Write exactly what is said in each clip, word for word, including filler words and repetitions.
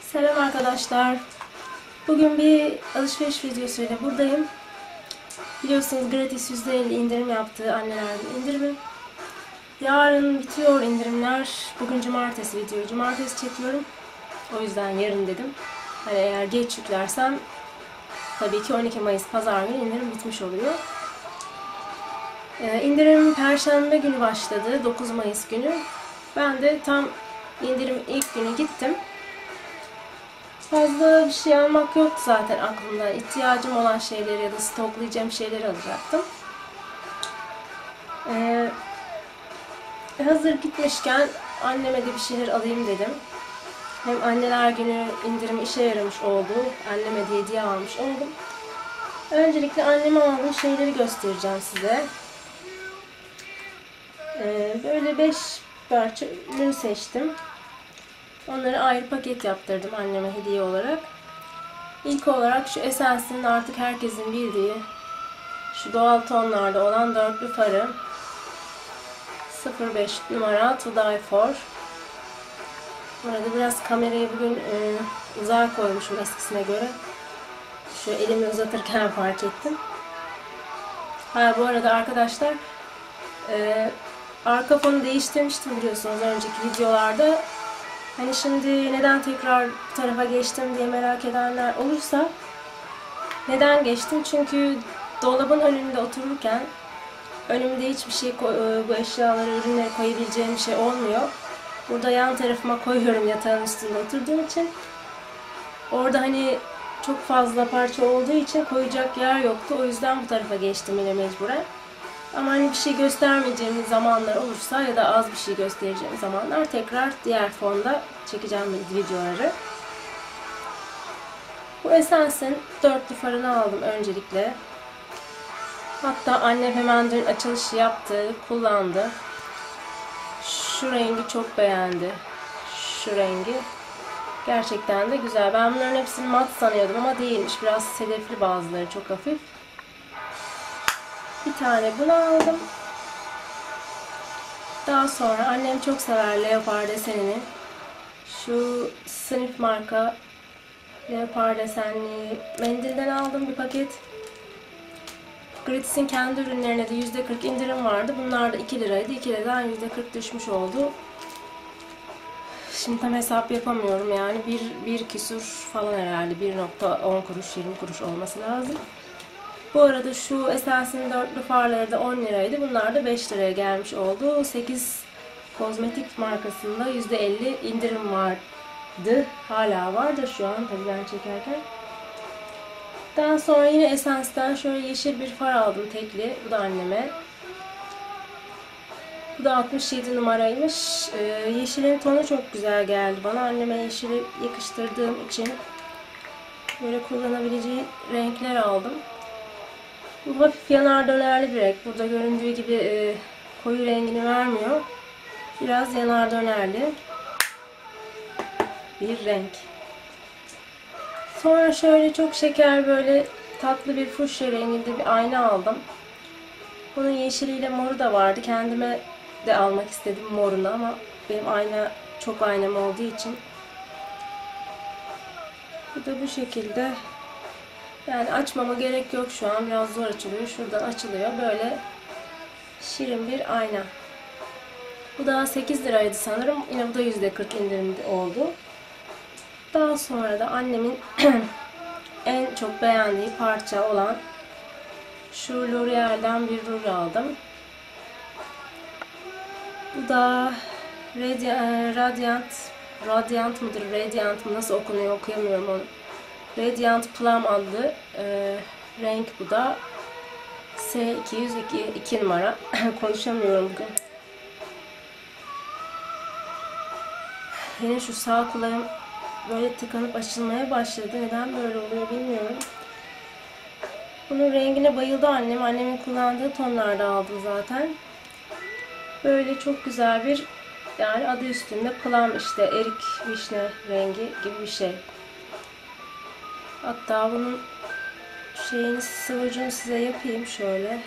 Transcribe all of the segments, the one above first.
Selam arkadaşlar. Bugün bir alışveriş videosuyla buradayım. Biliyorsunuz gratis yüzde elli indirim yaptı annelerde indirimi. Yarın bitiyor indirimler. Bugün cumartesi video. Cumartesi çekiyorum. O yüzden yarın dedim. Hani eğer geç yüklersem tabii ki on iki Mayıs Pazar günü indirim bitmiş oluyor. Ee, indirim Perşembe günü başladı. dokuz Mayıs günü. Ben de tam indirim ilk günü gittim. Fazla bir şey almak yoktu zaten aklımda. İhtiyacım olan şeyleri ya da stoklayacağım şeyleri alacaktım. Ee, hazır gitmişken anneme de bir şeyler alayım dedim. Hem anneler günü indirim işe yaramış oldu. Anneme de hediye almış oldum. Öncelikle anneme aldığım şeyleri göstereceğim size. Ee, böyle beş parça ürün seçtim. Onları ayrı paket yaptırdım anneme hediye olarak. İlk olarak şu Essence'in artık herkesin bildiği şu doğal tonlarda olan dörtlü farı sıfır beş numara To Die For. Burada biraz kamerayı bugün e, uzağa koymuşum eskisine göre. Şu elimi uzatırken fark ettim. Ha, bu arada arkadaşlar e, arka fonu değiştirmiştim biliyorsunuz önceki videolarda. Hani şimdi neden tekrar bu tarafa geçtim diye merak edenler olursa, neden geçtim? Çünkü dolabın önünde otururken önümde hiçbir şey, bu eşyaları, ürünleri koyabileceğim bir şey olmuyor. Burada yan tarafıma koyuyorum yatağın üstünde oturduğum için. Orada hani çok fazla parça olduğu için koyacak yer yoktu. O yüzden bu tarafa geçtim yine mecburen. Ama hani bir şey göstermeyeceğim zamanlar olursa ya da az bir şey göstereceğim zamanlar tekrar diğer fonda çekeceğim videoları. Bu Essence'in dörtlü farını aldım öncelikle. Hatta annem hemen dün açılışı yaptı, kullandı. Şu rengi çok beğendi. Şu rengi. Gerçekten de güzel. Ben bunların hepsini mat sanıyordum ama değilmiş. Biraz sedefli bazıları, çok hafif. Bir tane bunu aldım. Daha sonra annem çok sever leopar desenini. Şu Snif marka leopar desenli mendilden aldım bir paket. Gratis'in kendi ürünlerine de yüzde kırk indirim vardı. Bunlar da iki liraydı. iki liradan yüzde kırk düşmüş oldu. Şimdi tam hesap yapamıyorum yani. Bir, bir küsur falan herhalde. bir nokta on kuruş, yirmi kuruş olması lazım. Bu arada şu Essence'in dörtlü farları da on liraydı. Bunlar da beş liraya gelmiş oldu. sekiz kozmetik markasında yüzde elli indirim vardı. Hala vardır şu an tabii ben çekerken. Daha sonra yine Essence'den şöyle yeşil bir far aldım tekli. Bu da anneme. Bu da altmış yedi numaraymış. Ee, yeşilin tonu çok güzel geldi bana. Anneme yeşili yakıştırdığım için böyle kullanabileceği renkler aldım. Bu hafif yanar dönerli bir renk. Burada göründüğü gibi e, koyu rengini vermiyor. Biraz yanar dönerli bir renk. Sonra şöyle çok şeker böyle tatlı bir fuşya renginde bir ayna aldım. Bunun yeşiliyle moru da vardı. Kendime de almak istedim morunu ama benim ayna çok aynam olduğu için. Bu da bu şekilde. Yani açmama gerek yok şu an. Biraz zor açılıyor. Şuradan açılıyor. Böyle şirin bir ayna. Bu da sekiz liraydı sanırım. Yine bu da yüzde kırk indirimli oldu. Daha sonra da annemin en çok beğendiği parça olan şu L'Oreal'den bir ruj aldım. Bu da Radiant Radiant mıdır? Radiant mı? Nasıl okunuyor? Okuyamıyorum onu. Radiant Plum adlı e, renk bu da. S iki yüz iki numara. Konuşamıyorum bugün. Yine şu sağ kulağım böyle tıkanıp açılmaya başladı. Neden böyle oluyor bilmiyorum. Bunun rengine bayıldı annem. Annemin kullandığı tonlarda aldım zaten. Böyle çok güzel bir, yani adı üstünde plum, işte erik vişne rengi gibi bir şey. Hatta bunun şeyini, sıvıcını size yapayım şöyle.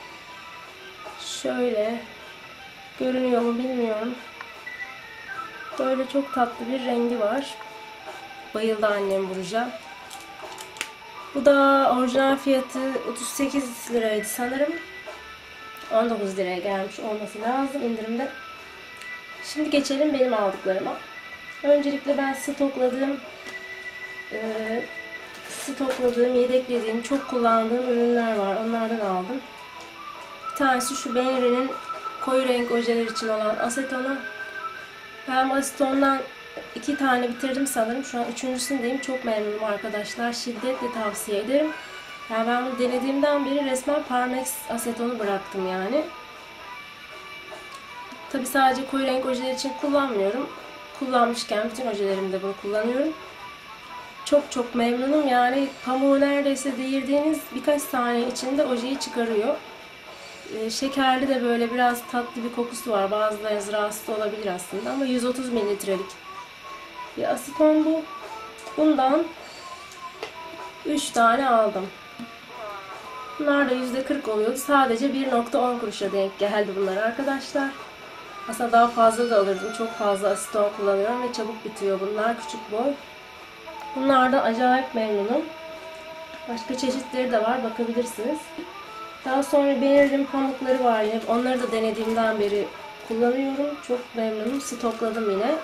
Şöyle görünüyor mu bilmiyorum. Böyle çok tatlı bir rengi var. Bayıldı annem bu ruja. Bu da orijinal fiyatı otuz sekiz liraydı sanırım. on dokuz liraya gelmiş olması lazım indirimde. Şimdi geçelim benim aldıklarıma. Öncelikle ben stokladığım e, stokladığım, yedeklediğim, çok kullandığım ürünler var. Onlardan aldım. Bir tanesi şu Benri'nin koyu renk ojeler için olan asetonu. Ben bu asetondan iki tane bitirdim sanırım. Şu an üçüncüsündeyim. Çok memnunum arkadaşlar. Şiddetle tavsiye ederim. Yani ben bunu denediğimden beri resmen Parmex asetonu bıraktım yani. Tabi sadece koyu renk ojeler için kullanmıyorum. Kullanmışken bütün ojelerimde bunu kullanıyorum. Çok çok memnunum. Yani pamuğu neredeyse değirdiğiniz birkaç saniye içinde ojeyi çıkarıyor. Ee, şekerli de böyle biraz tatlı bir kokusu var. Bazılarınız rahatsız olabilir aslında ama yüz otuz mililitrelik bir aseton bu. Bundan üç tane aldım. Bunlar da yüzde kırk oluyordu. Sadece bir nokta on kuruşa denk geldi bunlar arkadaşlar. Aslında daha fazla da alırdım. Çok fazla aseton kullanıyorum ve çabuk bitiyor bunlar. Küçük boy. Bunlardan acayip memnunum. Başka çeşitleri de var. Bakabilirsiniz. Daha sonra Benri'nin pamukları var yine. Onları da denediğimden beri kullanıyorum. Çok memnunum. Stokladım yine.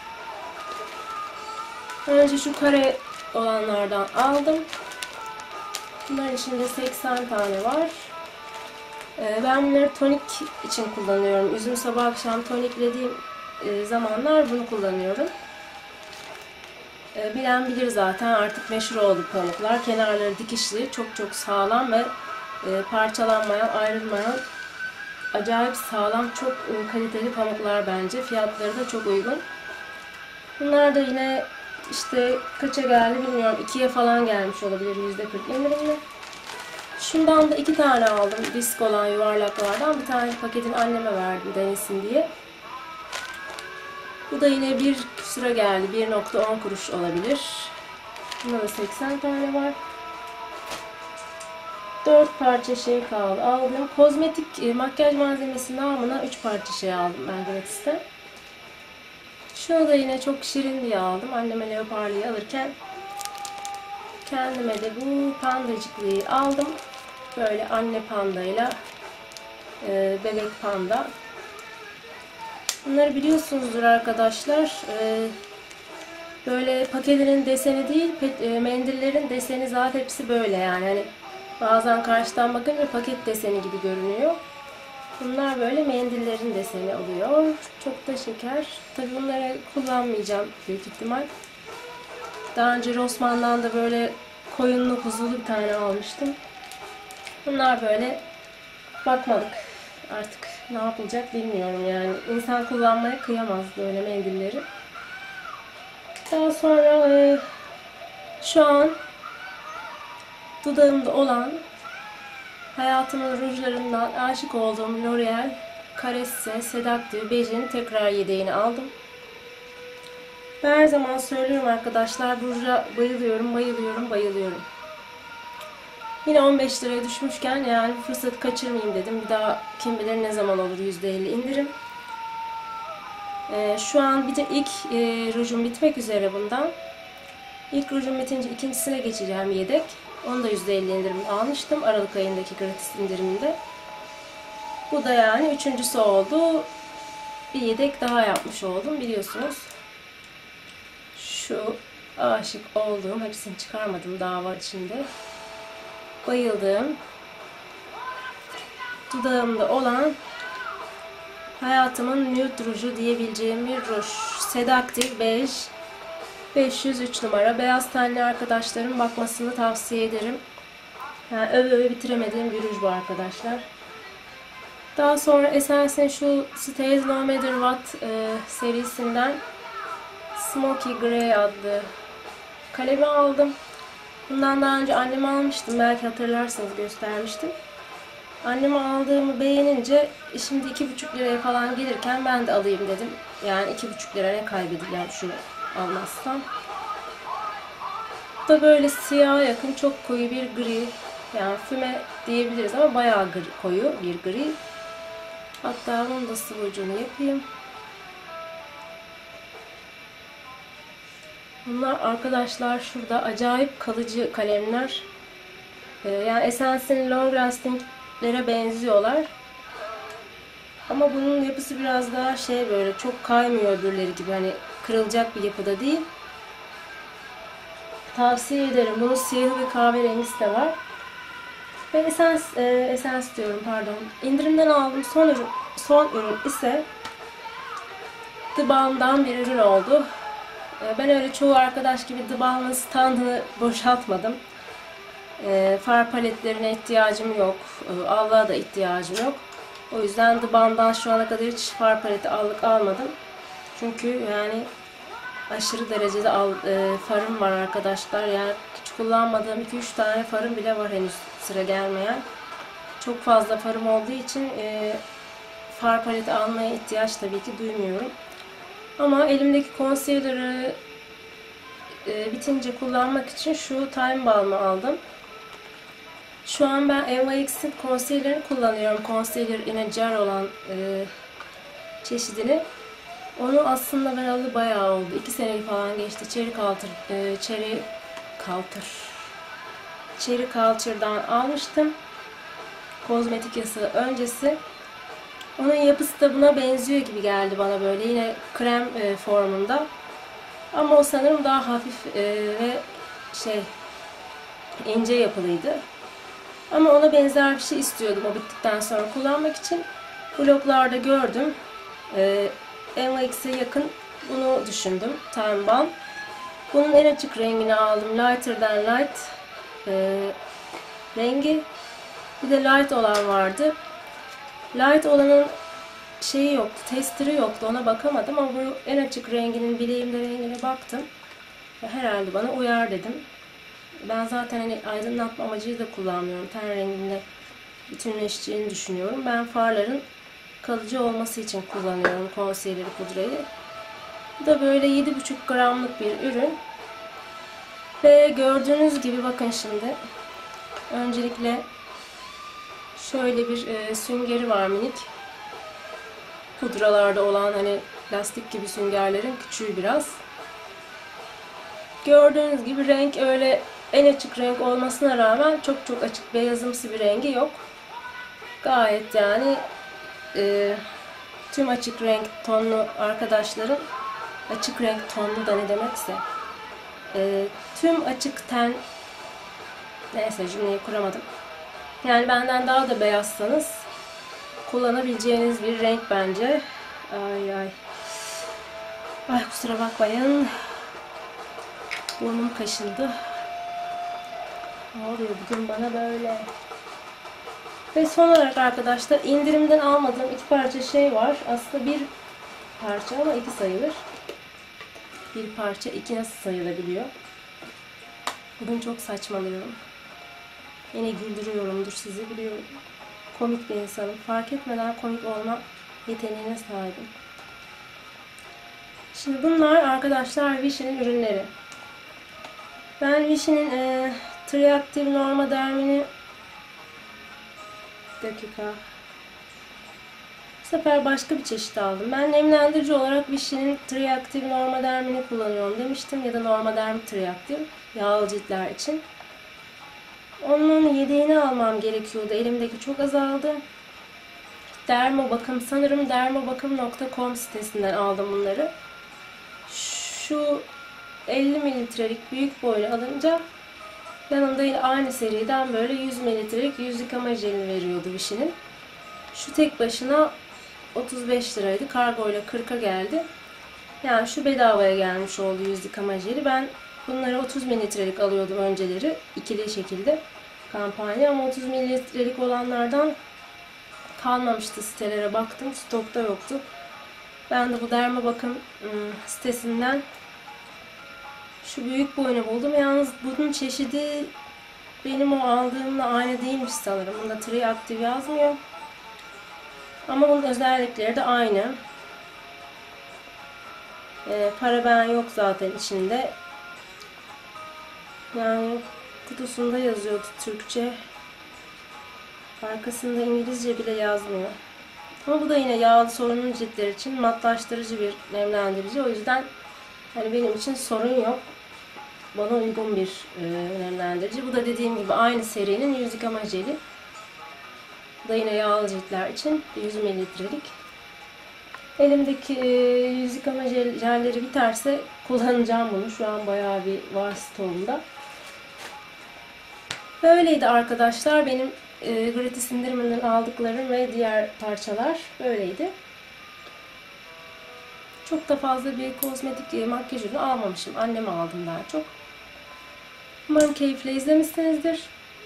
Önce şu kare olanlardan aldım. Bunların içinde seksen tane var. Ben bunları tonik için kullanıyorum. Üzüm sabah akşam toniklediğim zamanlar bunu kullanıyorum. Bilen bilir zaten, artık meşhur oldu pamuklar. Kenarları dikişli, çok çok sağlam ve parçalanmayan, ayrılmayan acayip sağlam, çok kaliteli pamuklar bence. Fiyatları da çok uygun. Bunlar da yine işte kaça geldi bilmiyorum. ikiye falan gelmiş olabilir, yüzde kırk indirimli. Şundan da iki tane aldım. Disk olan yuvarlaklardan. Bir tane paketini anneme verdim denesin diye. Bu da yine bir küsura geldi. bir nokta on kuruş olabilir. Bunda da seksen tane var. dört parça şey kaldı. Aldım. Kozmetik makyaj malzemesi namına üç parça şey aldım ben gratisten. Şunu da yine çok şirin diye aldım. Anneme leoparlıyı alırken kendime de bu pandacıklıyı aldım. Böyle anne pandayla e, bebek panda. Bunları biliyorsunuzdur arkadaşlar. E, böyle paketlerin deseni değil, pet, e, mendillerin deseni zaten hepsi böyle yani. Hani bazen karşıdan bakınca paket deseni gibi görünüyor. Bunlar böyle mendillerin deseni oluyor. Çok da şeker. Tabii bunları kullanmayacağım büyük ihtimal. Daha önce Rossmann'dan da böyle koyunlu kuzulu bir tane almıştım. Bunlar böyle bakmadık. Artık ne yapılacak bilmiyorum yani. İnsan kullanmaya kıyamaz böyle mendilleri. Daha sonra e, şu an dudağımda olan hayatımın rujlarından aşık olduğum L'Oreal Caresse Seductive Beige'in tekrar yedeğini aldım. Ben her zaman söylüyorum arkadaşlar, bu ruja bayılıyorum, bayılıyorum, bayılıyorum. Yine on beş liraya düşmüşken yani fırsatı kaçırmayayım dedim. Bir daha kim bilir ne zaman olur yüzde elli indirim. Ee, şu an bir de ilk e, rujum bitmek üzere bundan. İlk rujum bitince ikincisine geçeceğim yedek. Onu da yüzde elli indirim almıştım Aralık ayındaki gratis indiriminde. Bu da yani üçüncüsü oldu. Bir yedek daha yapmış oldum biliyorsunuz. Şu aşık olduğum, hepsini çıkarmadım daha var içinde. Bayıldığım, dudağımda olan hayatımın nude ruju diyebileceğim bir ruj. Seductive Beige beş yüz üç numara. Beyaz tenli arkadaşlarım bakmasını tavsiye ederim. Yani öve öve bitiremediğim bir ruj bu arkadaşlar. Daha sonra Essence'in şu Stays No Matter What e, serisinden Smoky Grey adlı kalemi aldım. Bundan daha önce anneme almıştım. Belki hatırlarsanız göstermiştim. Anneme aldığımı beğenince şimdi iki buçuk liraya falan gelirken ben de alayım dedim. Yani iki buçuk lira ne kaybedeceğim şunu almazsam. Bu da böyle siyaha yakın çok koyu bir gri. Yani füme diyebiliriz ama bayağı gri, koyu bir gri. Hatta bunun da sıvı ucunu yapayım. Bunlar arkadaşlar şurada acayip kalıcı kalemler. Ee, yani Essence'in long lastinglere benziyorlar. Ama bunun yapısı biraz daha şey, böyle çok kaymıyor öbürleri gibi. Hani kırılacak bir yapıda değil. Tavsiye ederim. Bunun siyahı ve kahverengisi de var. Ve Essence, e, Essence diyorum pardon. İndirimden aldığım son ürün, son ürün ise The Balm'dan bir ürün oldu. E, ben öyle çoğu arkadaş gibi The Balm'ın standını boşaltmadım. E, far paletlerine ihtiyacım yok. E, allığa da ihtiyacım yok. O yüzden The Balm'dan şu ana kadar hiç far paleti allık almadım. Çünkü yani aşırı derecede al, e, farım var arkadaşlar. Yani hiç kullanmadığım iki üç tane farım bile var, henüz sıra gelmeyen. Çok fazla farım olduğu için e, far paleti almaya ihtiyaç tabii ki duymuyorum. Ama elimdeki concealer'ı e, bitince kullanmak için şu Time Balm'ı aldım. Şu an ben Eva X'in concealer'ını kullanıyorum. Concealer in a jar olan e, çeşidini. Onu aslında ben alı bayağı oldu. iki seneyi falan geçti. Cherry Culture, e, Cherry Culture, Cherry Culture'dan almıştım. Kozmetik yasağı öncesi. Onun yapısı da buna benziyor gibi geldi bana, böyle yine krem e, formunda. Ama o sanırım daha hafif e, ve şey ince yapılıydı. Ama ona benzer bir şey istiyordum o bittikten sonra kullanmak için. Bloglarda gördüm. E, Eva X'e yakın bunu düşündüm. Time Balm. Bunun en açık rengini aldım. Lighter than Light e, rengi. Bir de light olan vardı. Light olanın şeyi yoktu, testeri yoktu. Ona bakamadım ama bu en açık renginin, bileğimde rengine baktım. Herhalde bana uyar dedim. Ben zaten hani aydınlatma amacıyla da kullanmıyorum. Ten rengimle bütünleşeceğini düşünüyorum. Ben farların kalıcı olması için kullanıyorum concealer pudrayı. Bu da böyle yedi buçuk gramlık bir ürün. Ve gördüğünüz gibi bakın şimdi. Öncelikle şöyle bir e, süngeri var, minik. Pudralarda olan hani lastik gibi süngerlerin küçüğü biraz. Gördüğünüz gibi renk öyle en açık renk olmasına rağmen çok çok açık beyazımsı bir rengi yok. Gayet yani e, tüm açık renk tonlu arkadaşların, açık renk tonlu da ne demekse, e, tüm açık ten, neyse cümleyi kuramadım. Yani benden daha da beyazsanız kullanabileceğiniz bir renk bence. Ay ay. Ay kusura bakmayın. Burnum kaşındı. Ne oluyor bugün bana böyle? Ve son olarak arkadaşlar indirimden almadığım iki parça şey var. Aslında bir parça ama iki sayılır. Bir parça iki nasıl sayılabiliyor? Bugün çok saçmalıyorum. Yine güldürüyorumdur sizi, biliyorum. Komik bir insanım. Fark etmeden komik olma yeteneğine sahibim. Şimdi bunlar arkadaşlar Vichy'nin ürünleri. Ben Vichy'nin e, Triactive Normaderm'ini dakika. Bu sefer başka bir çeşit aldım. Ben nemlendirici olarak Vichy'nin Triactive Normaderm'ini kullanıyorum demiştim. Ya da Normaderm Triactive. Yağlı ciltler için. Onun yedeğini almam gerekiyordu. Elimdeki çok azaldı. Dermobakım, sanırım dermobakım nokta com sitesinden aldım bunları. Şu elli mililitrelik büyük boyunu alınca yanında yine aynı seriden böyle yüz mililitrelik yüz yıkama jeli veriyordu Vichy'nin. Şu tek başına otuz beş liraydı. Kargo ile kırka geldi. Yani şu bedavaya gelmiş oldu yüz yıkama jeli. Ben bunları otuz mililitrelik alıyordum önceleri. İkili şekilde kampanya, ama otuz mililitrelik olanlardan kalmamıştı, sitelere baktım. Stokta yoktu. Ben de bu Dermabakım sitesinden şu büyük boyunu buldum. Yalnız bunun çeşidi benim o aldığımla aynı değilmiş sanırım. Bunda Triactive yazmıyor. Ama bunun özellikleri de aynı. Ee, paraben yok zaten içinde. Yani kutusunda yazıyordu Türkçe. Arkasında İngilizce bile yazmıyor. Ama bu da yine yağlı sorunlu ciltler için matlaştırıcı bir nemlendirici. O yüzden hani benim için sorun yok. bana uygun bir e, nemlendirici. Bu da dediğim gibi aynı serinin yüz yıkama jeli. Bu da yine yağlı ciltler için yüz mililitrelik. Elimdeki e, yüz yıkama jel, jelleri biterse kullanacağım bunu. Şu an bayağı bir var stoğumda. Böyleydi arkadaşlar. Benim e, gratis indiriminden aldıklarım ve diğer parçalar böyleydi. Çok da fazla bir kozmetik e, makyaj ürünü almamışım. Anneme aldım daha çok. Umarım keyifle izlemişsinizdir.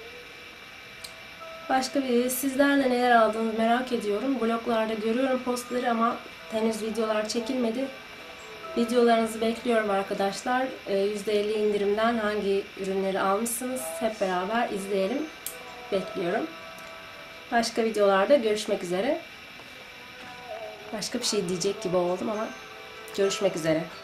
Başka bir sizlerle neler aldığınızı merak ediyorum. Bloglarda görüyorum postları ama henüz videolar çekilmedi. Videolarınızı bekliyorum arkadaşlar. yüzde elli indirimden hangi ürünleri almışsınız? Hep beraber izleyelim. Bekliyorum. Başka videolarda görüşmek üzere. Başka bir şey diyecek gibi oldum ama görüşmek üzere.